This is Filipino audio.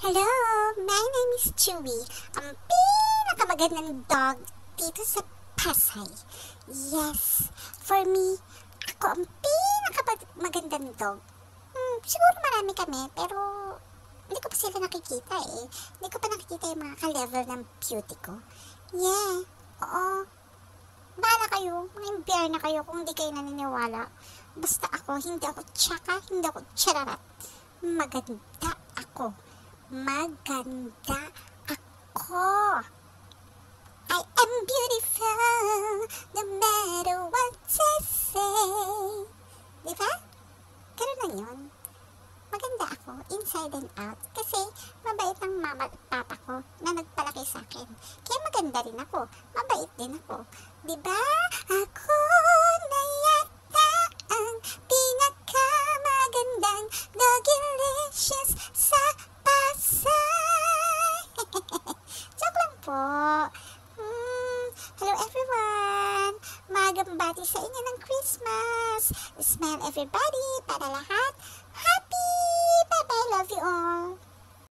Hello, my name is Chewy. Ang pinakamagandang dog dito sa Pasay. Yes, for me, ako ang pinakamagandang dog. Siguro marami kami, pero hindi ko pa sila nakikita eh. Hindi ko pa nakikita yung mga ka-level ng beauty ko. Yeah, oo. Bahala kayo, mag-impare na kayo kung hindi kayo naniniwala. Basta ako, hindi ako tsaka, hindi ako tsararat. Maganda ako. Maganda ako. I am beautiful, no matter what they say. Diba? Ganun lang yun. Maganda ako, inside and out. Kasi mabait ang mama at papa ko na nagpalaki sa akin. Kaya maganda rin ako. Mabait din ako. Diba? Ako na yata ang pinakamagandang dogilicious sa Pasay. Joke lang po. Hello everyone. Magang bati sa inyo ng Christmas. Smile everybody para lahat. Happy! Bye-bye. Love you all.